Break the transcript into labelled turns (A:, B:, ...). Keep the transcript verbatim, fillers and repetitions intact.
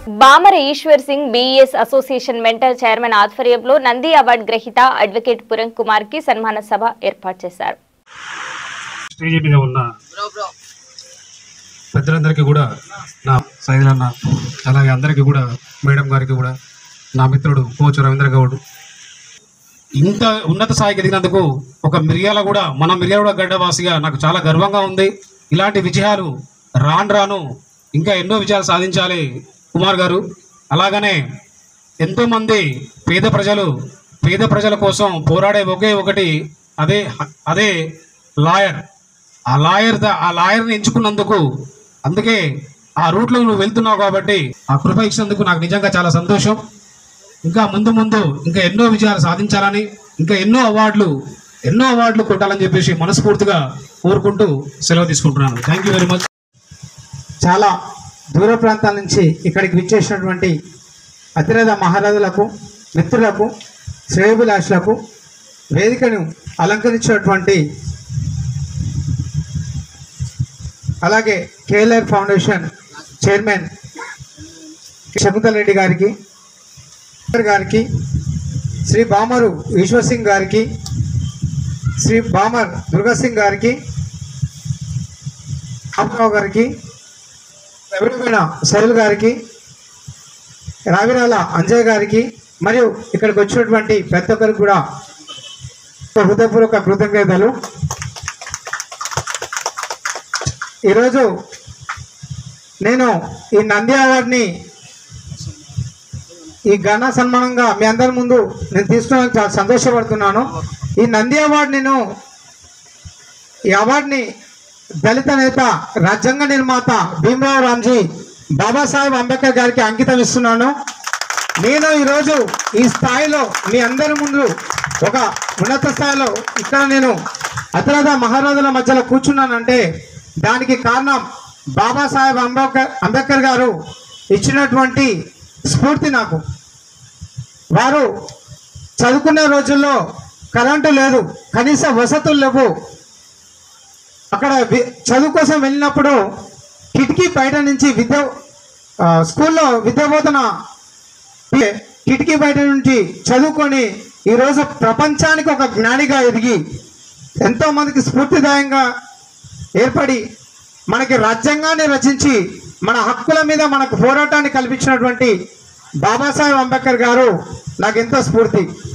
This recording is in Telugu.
A: బామర ఈశ్వర్ సింగ్ బీఈఎస్ అసోసియేషన్ మెంటల్ చైర్మన్ ఆధ్వర్యంలో నంది అవార్డు గ్రహీత అడ్వకేట్ పురం కుమార్ కి సన్మాన సభ ఏర్పాటు చేశారు.
B: స్టేజ్ మీద ఉన్న పెద్దలందరికీ కూడా నా సైదులన్న, అలాగే అందరికీ కూడా మేడం గారికి కూడా, నా మిత్రుడు కోచ్ రవీంద్ర గౌడ్, ఇంత ఉన్నత స్థాయికి ఎదిగినందుకు ఒక మిర్యాల కూడా మన మిర్యాల గడ్డవాసిగా నాకు చాలా గర్వంగా ఉంది. ఇలాంటి విజయాలు రాను రాను ఇంకా ఎన్నో విజయాలు సాధించాలి కుమార్ గారు. అలాగనే ఎంతోమంది పేద ప్రజలు పేద ప్రజల కోసం పోరాడే ఒకే ఒకటి అదే అదే లాయర్. ఆ లాయర్ ఆ లాయర్ని ఎంచుకున్నందుకు, అందుకే ఆ రూట్లో నువ్వు వెళ్తున్నావు కాబట్టి ఆ కృప ఇచ్చినందుకు నాకు నిజంగా చాలా సంతోషం. ఇంకా ముందు ముందు ఇంకా ఎన్నో విజయాలు సాధించాలని, ఇంకా ఎన్నో అవార్డులు ఎన్నో అవార్డులు కొట్టాలని చెప్పేసి మనస్ఫూర్తిగా కోరుకుంటూ సెలవు తీసుకుంటున్నాను. Thank you very much.
C: చాలా దూర ప్రాంతాల నుంచి ఇక్కడికి విచ్చేసినటువంటి అతిరథ మహారాజులకు, మిత్రులకు, శ్రేయోభిలాషులకు, వేదికను అలంకరించినటువంటి అలాగే KLR foundation chairman Shakuntal Reddy గారికి గారికి శ్రీ బామరు ఈశ్వర్ సింగ్ గారికి, శ్రీ బామర్ దుర్గా సింగ్ గారికి, రామరావు గారికి, రవిరమైన శైలు గారికి, రావిరాల అంజయ్ గారికి, మరియు ఇక్కడికి వచ్చినటువంటి ప్రతి ఒక్కరికి కూడా హృదయపూర్వక కృతజ్ఞతలు. ఈరోజు నేను ఈ నంది అవార్డుని ఈ ఘన సన్మానంగా మీ అందరి ముందు నేను తీసుకోవడానికి చాలా సంతోషపడుతున్నాను. ఈ నంది అవార్డు నేను ఈ అవార్డుని దళిత నేత, రాజ్యాంగ నిర్మాత భీమరావు రామ్జీ బాబాసాహెబ్ అంబేద్కర్ గారికి అంకితం ఇస్తున్నాను. నేను ఈరోజు ఈ స్థాయిలో మీ అందరి ముందు ఒక ఉన్నత స్థాయిలో ఇక్కడ నేను అతిరథ మహారాజుల మధ్యలో కూర్చున్నానంటే దానికి కారణం బాబాసాహెబ్ అంబేద్కర్ అంబేద్కర్ గారు ఇచ్చినటువంటి స్ఫూర్తి. నాకు వారు చదువుకునే రోజుల్లో కరెంటు లేదు, కనీస వసతులు లేవు. అక్కడ చదువు కోసం వెళ్ళినప్పుడు కిటికీ బయట నుంచి విద్య స్కూల్లో విద్యాబోధన కిటికీ బయట నుంచి చదువుకొని ఈరోజు ప్రపంచానికి ఒక జ్ఞానిగా ఎదిగి ఎంతోమందికి స్ఫూర్తిదాయంగా ఏర్పడి మనకి రాజ్యాంగాన్ని రచించి మన హక్కుల మీద మనకు పోరాటాన్ని కల్పించినటువంటి బాబాసాహెబ్ అంబేద్కర్ గారు నాకు ఎంతో స్ఫూర్తి.